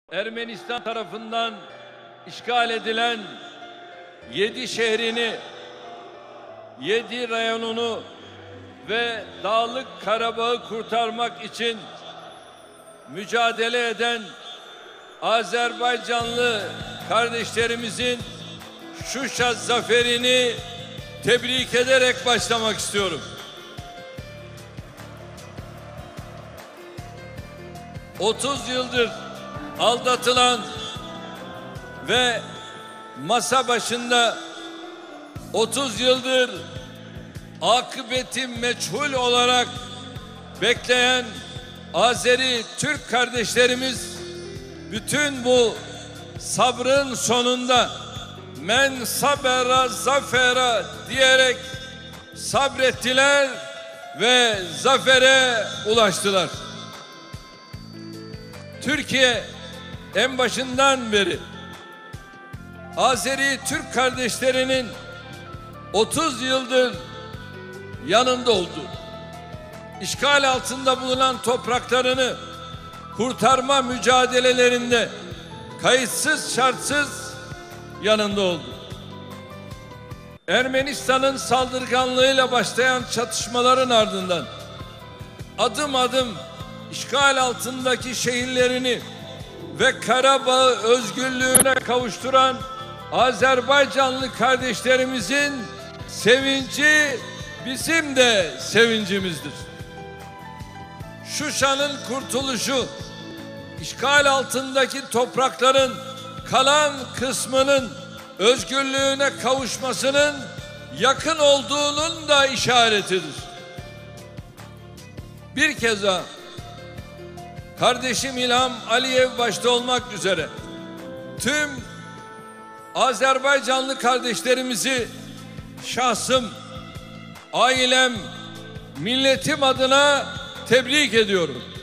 Ermenistan tarafından işgal edilen 7 şehrini, 7 rayonunu ve Dağlık Karabağ'ı kurtarmak için mücadele eden Azerbaycanlı kardeşlerimizin Şuşa zaferini tebrik ederek başlamak istiyorum. 30 yıldır aldatılan ve masa başında 30 yıldır akıbeti meçhul olarak bekleyen Azeri Türk kardeşlerimiz bütün bu sabrın sonunda men sabera zafera diyerek sabrettiler ve zafere ulaştılar. Türkiye en başından beri Azeri Türk kardeşlerinin 30 yıldır yanında oldu. İşgal altında bulunan topraklarını kurtarma mücadelelerinde kayıtsız şartsız yanında oldu. Ermenistan'ın saldırganlığıyla başlayan çatışmaların ardından adım adım işgal altındaki şehirlerini ve Karabağ'ı özgürlüğüne kavuşturan Azerbaycanlı kardeşlerimizin sevinci bizim de sevincimizdir. Şuşa'nın kurtuluşu, işgal altındaki toprakların kalan kısmının özgürlüğüne kavuşmasının yakın olduğunun da işaretidir. Bir kez daha kardeşim İlham Aliyev başta olmak üzere tüm Azerbaycanlı kardeşlerimizi şahsım, ailem, milletim adına tebrik ediyorum.